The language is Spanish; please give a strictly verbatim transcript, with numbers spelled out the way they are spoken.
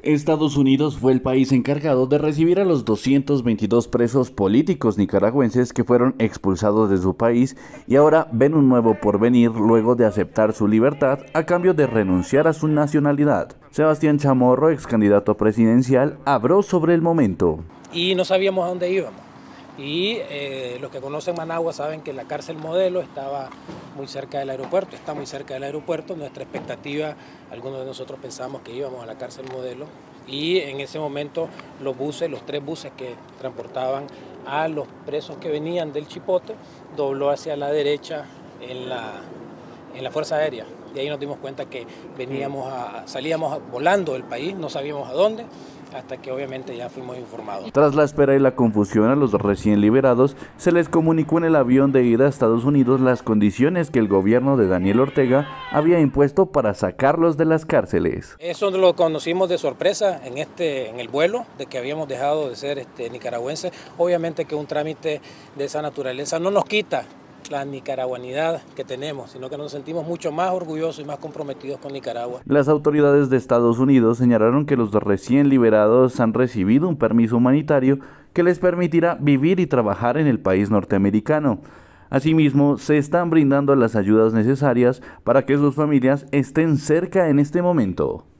Estados Unidos fue el país encargado de recibir a los doscientos veintidós presos políticos nicaragüenses que fueron expulsados de su país y ahora ven un nuevo porvenir luego de aceptar su libertad a cambio de renunciar a su nacionalidad. Sebastián Chamorro, ex candidato presidencial, habló sobre el momento. Y no sabíamos a dónde íbamos. Y eh, los que conocen Managua saben que la cárcel Modelo estaba muy cerca del aeropuerto, está muy cerca del aeropuerto. Nuestra expectativa, algunos de nosotros pensamos que íbamos a la cárcel Modelo, y en ese momento los buses, los tres buses que transportaban a los presos que venían del Chipote, dobló hacia la derecha en la, en la Fuerza Aérea. Y ahí nos dimos cuenta que veníamos a, salíamos volando del país, no sabíamos a dónde, hasta que obviamente ya fuimos informados. Tras la espera y la confusión a los recién liberados, se les comunicó en el avión de ida a Estados Unidos las condiciones que el gobierno de Daniel Ortega había impuesto para sacarlos de las cárceles. Eso lo conocimos de sorpresa en, este, en el vuelo, de que habíamos dejado de ser este, nicaragüenses. Obviamente que un trámite de esa naturaleza no nos quita la nicaragüanidad que tenemos, sino que nos sentimos mucho más orgullosos y más comprometidos con Nicaragua. Las autoridades de Estados Unidos señalaron que los recién liberados han recibido un permiso humanitario que les permitirá vivir y trabajar en el país norteamericano. Asimismo, se están brindando las ayudas necesarias para que sus familias estén cerca en este momento.